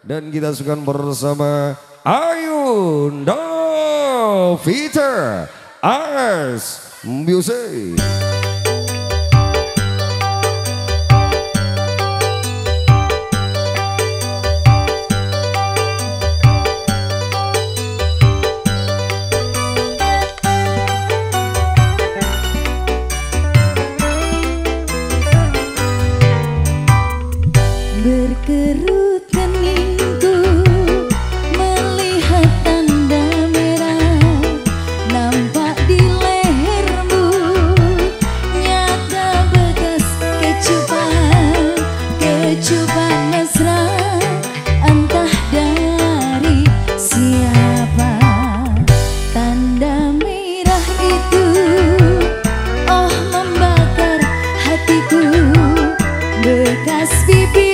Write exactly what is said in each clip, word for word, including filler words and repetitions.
Dan kita sukan bersama Ayunda Peter Ars Music. Berkerut keningku melihat tanda merah nampak di lehermu, nyata bekas kecupan, kecupan mesra entah dari siapa. Tanda merah itu oh membakar hatiku, bekas bibir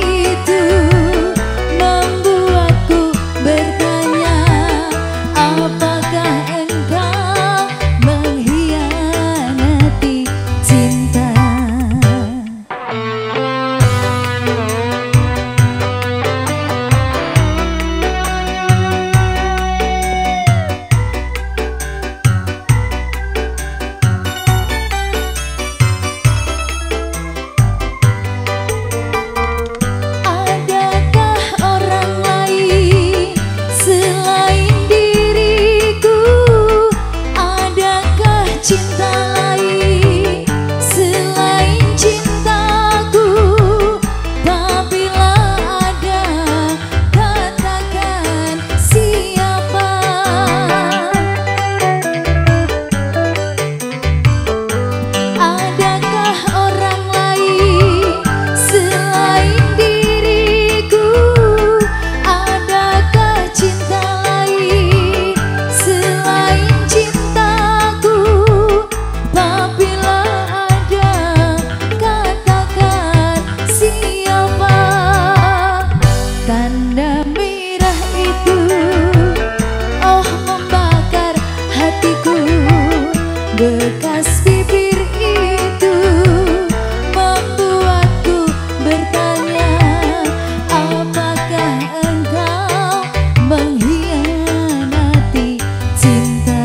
bekas bibir itu membuatku bertanya, apakah engkau mengkhianati cinta?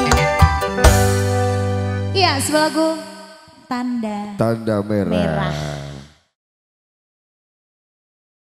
Sebuah lagu tanda tanda merah, merah.